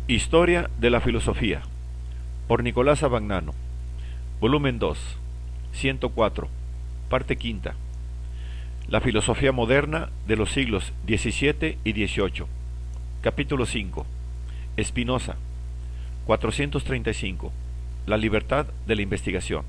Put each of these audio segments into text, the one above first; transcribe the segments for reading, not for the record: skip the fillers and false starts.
Historia de la filosofía, por Nicolás Abagnano, volumen 2, 104, parte quinta. La filosofía moderna de los siglos XVII y XVIII, capítulo 5. Spinoza, 435. La libertad de la investigación.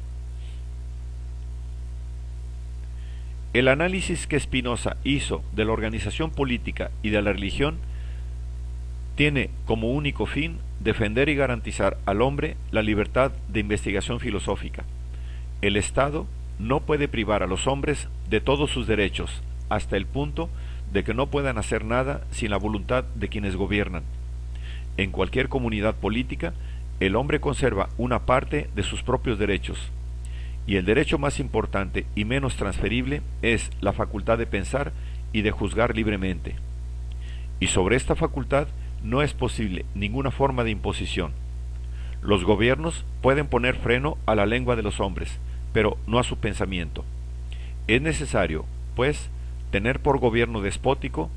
El análisis que Spinoza hizo de la organización política y de la religión tiene como único fin defender y garantizar al hombre la libertad de investigación filosófica. El Estado no puede privar a los hombres de todos sus derechos, hasta el punto de que no puedan hacer nada sin la voluntad de quienes gobiernan. En cualquier comunidad política, el hombre conserva una parte de sus propios derechos, y el derecho más importante y menos transferible es la facultad de pensar y de juzgar libremente. Y sobre esta facultad no es posible ninguna forma de imposición. Los gobiernos pueden poner freno a la lengua de los hombres, pero no a su pensamiento. Es necesario, pues, tener por gobierno despótico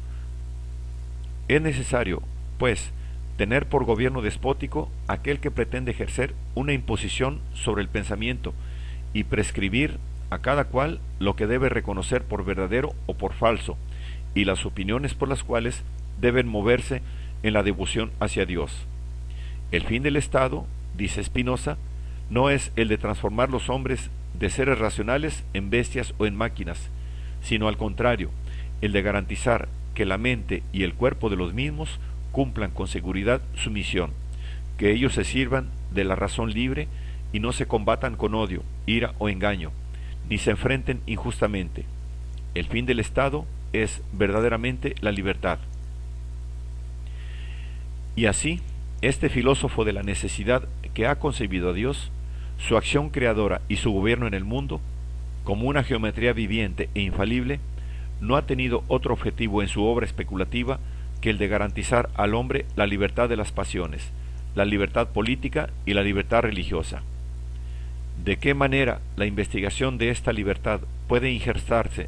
aquel que pretende ejercer una imposición sobre el pensamiento y prescribir a cada cual lo que debe reconocer por verdadero o por falso, y las opiniones por las cuales deben moverse en la devoción hacia Dios. El fin del Estado, dice Spinoza, no es el de transformar los hombres de seres racionales en bestias o en máquinas, sino al contrario, el de garantizar que la mente y el cuerpo de los mismos cumplan con seguridad su misión, que ellos se sirvan de la razón libre y no se combatan con odio, ira o engaño, ni se enfrenten injustamente. El fin del Estado es verdaderamente la libertad. Y así, este filósofo de la necesidad que ha concebido a Dios, su acción creadora y su gobierno en el mundo, como una geometría viviente e infalible, no ha tenido otro objetivo en su obra especulativa que el de garantizar al hombre la libertad de las pasiones, la libertad política y la libertad religiosa. ¿De qué manera la investigación de esta libertad puede injertarse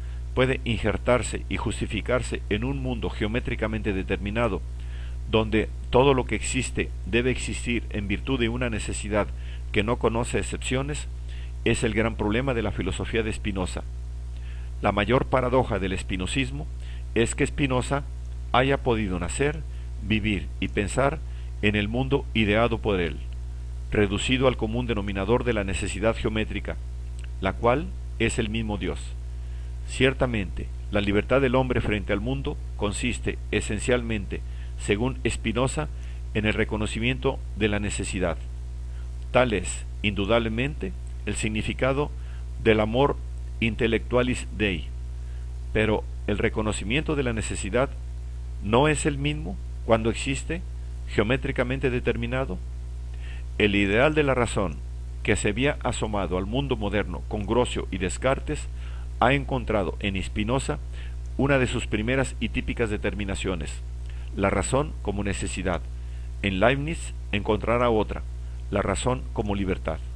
y justificarse en un mundo geométricamente determinado, donde todo lo que existe debe existir en virtud de una necesidad que no conoce excepciones? Es el gran problema de la filosofía de Spinoza. La mayor paradoja del espinosismo es que Spinoza haya podido nacer, vivir y pensar en el mundo ideado por él, reducido al común denominador de la necesidad geométrica, la cual es el mismo Dios. Ciertamente, la libertad del hombre frente al mundo consiste esencialmente, según Spinoza, en el reconocimiento de la necesidad. Tal es, indudablemente, el significado del amor intellectualis Dei. Pero el reconocimiento de la necesidad no es el mismo cuando existe geométricamente determinado. El ideal de la razón, que se había asomado al mundo moderno con Grocio y Descartes, ha encontrado en Spinoza una de sus primeras y típicas determinaciones: la razón como necesidad. En Leibniz encontrará otra: la razón como libertad.